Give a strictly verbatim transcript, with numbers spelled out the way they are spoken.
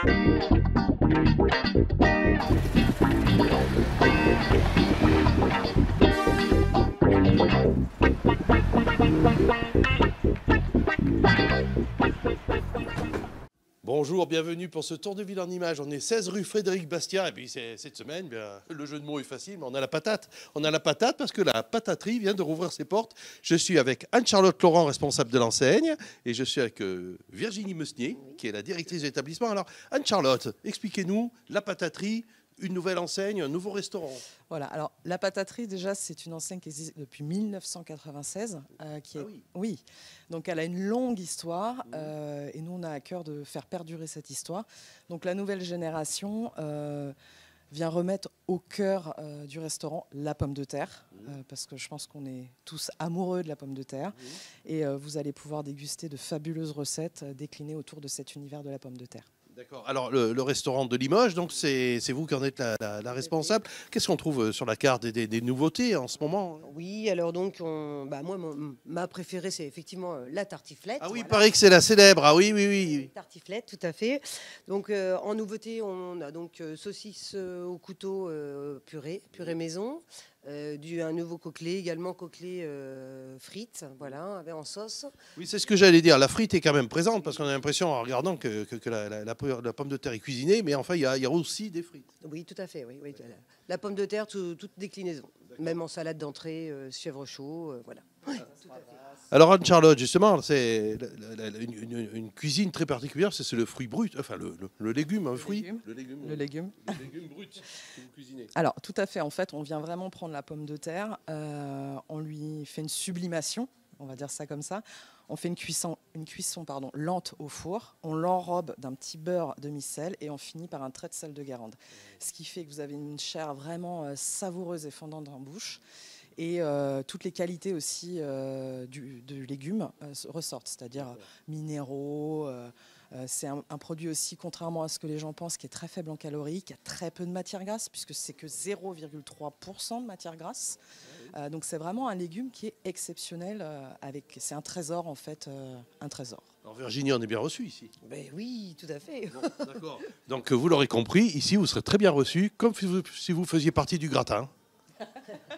Bonjour, bienvenue pour ce tour de ville en images. On est seize rue Frédéric Bastiat et puis cette semaine, bien, le jeu de mots est facile, mais on a la patate. On a la patate parce que la pataterie vient de rouvrir ses portes. Je suis avec Anne-Charlotte Laurent, responsable de l'enseigne, et je suis avec euh, Virginie Meusnier, qui est la directrice de l'établissement. Alors Anne-Charlotte, expliquez-nous la pataterie, une nouvelle enseigne, un nouveau restaurant. Voilà, alors la pataterie déjà c'est une enseigne qui existe depuis mille neuf cent quatre-vingt-seize. Euh, qui est... Ah oui. Oui, donc elle a une longue histoire mmh. euh, et nous on a à cœur de faire perdurer cette histoire. Donc la nouvelle génération euh, vient remettre au cœur euh, du restaurant la pomme de terre, mmh. euh, parce que je pense qu'on est tous amoureux de la pomme de terre. Mmh. Et euh, vous allez pouvoir déguster de fabuleuses recettes euh, déclinées autour de cet univers de la pomme de terre. D'accord. Alors, le, le restaurant de Limoges, donc c'est vous qui en êtes la, la, la responsable. Qu'est-ce qu'on trouve sur la carte des, des, des nouveautés en ce moment? Oui, alors donc, on, bah moi, mon, ma préférée, c'est effectivement la tartiflette. Ah oui, voilà. Il paraît que c'est la célèbre. Ah oui, oui, oui. Tartiflette, tout à fait. Donc, euh, en nouveauté, on a donc euh, saucisse euh, au couteau euh, purée, purée maison. Euh, du, un nouveau coquelet, également coquelet euh, frites, voilà, avec en sauce. Oui, c'est ce que j'allais dire. La frite est quand même présente parce qu'on a l'impression en regardant que, que, que la, la, la, la pomme de terre est cuisinée, mais enfin, il y, y a aussi des frites. Oui, tout à fait. Oui, oui. La, la pomme de terre, tout, toute déclinaison. Même en salade d'entrée, euh, chèvre chaud, euh, voilà. Oui, tout à fait. Alors Anne-Charlotte, justement, c'est une, une, une cuisine très particulière, c'est le fruit brut, enfin le, le, le légume, un le fruit. Légume. Le légume. Le légume. Le légume brut que vous cuisinez. Alors tout à fait, en fait, on vient vraiment prendre la pomme de terre, euh, on lui fait une sublimation, on va dire ça comme ça. On fait une cuisson, une cuisson pardon, lente au four, on l'enrobe d'un petit beurre demi-sel et on finit par un trait de sel de Guérande. Ce qui fait que vous avez une chair vraiment euh, savoureuse et fondante en bouche. Et euh, toutes les qualités aussi euh, du, du légume euh, ressortent, c'est-à-dire euh, minéraux. Euh, euh, c'est un, un produit aussi, contrairement à ce que les gens pensent, qui est très faible en calories, qui a très peu de matière grasse, puisque c'est que zéro virgule trois pour cent de matière grasse. Euh, donc c'est vraiment un légume qui est exceptionnel. Euh, avec, c'est un trésor en fait, euh, un trésor. Alors Virginie, on est bien reçu ici. Ben oui, tout à fait. Bon, d'accord. Donc vous l'aurez compris, ici vous serez très bien reçu, comme si vous, si vous faisiez partie du gratin.